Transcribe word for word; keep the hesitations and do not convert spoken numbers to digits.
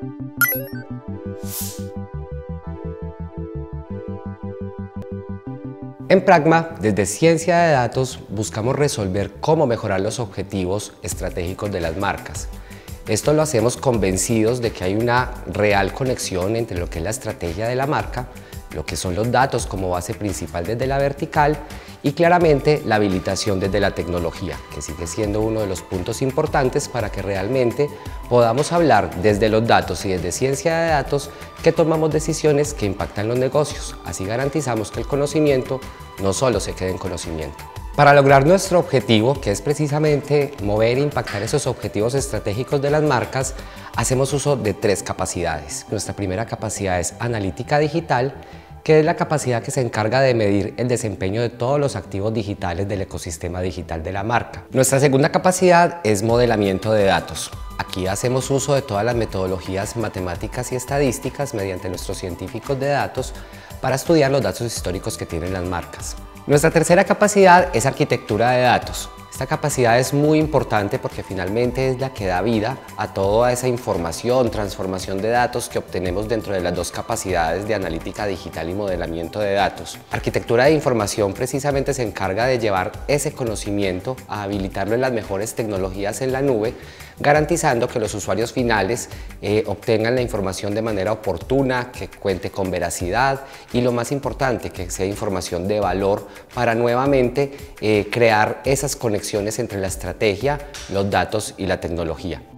En Pragma, desde Ciencia de Datos, buscamos resolver cómo mejorar los objetivos estratégicos de las marcas. Esto lo hacemos convencidos de que hay una real conexión entre lo que es la estrategia de la marca, lo que son los datos como base principal desde la vertical y claramente la habilitación desde la tecnología, que sigue siendo uno de los puntos importantes para que realmente podamos hablar desde los datos y desde ciencia de datos que tomamos decisiones que impactan los negocios. Así garantizamos que el conocimiento no solo se quede en conocimiento. Para lograr nuestro objetivo, que es precisamente mover e impactar esos objetivos estratégicos de las marcas, hacemos uso de tres capacidades. Nuestra primera capacidad es analítica digital, que es la capacidad que se encarga de medir el desempeño de todos los activos digitales del ecosistema digital de la marca. Nuestra segunda capacidad es modelamiento de datos. Aquí hacemos uso de todas las metodologías matemáticas y estadísticas mediante nuestros científicos de datos para estudiar los datos históricos que tienen las marcas. Nuestra tercera capacidad es arquitectura de datos. Esta capacidad es muy importante porque finalmente es la que da vida a toda esa información, transformación de datos que obtenemos dentro de las dos capacidades de analítica digital y modelamiento de datos. Arquitectura de información precisamente se encarga de llevar ese conocimiento a habilitarlo en las mejores tecnologías en la nube, garantizando que los usuarios finales eh, obtengan la información de manera oportuna, que cuente con veracidad y lo más importante, que sea información de valor para nuevamente eh, crear esas conexiones entre la estrategia, los datos y la tecnología.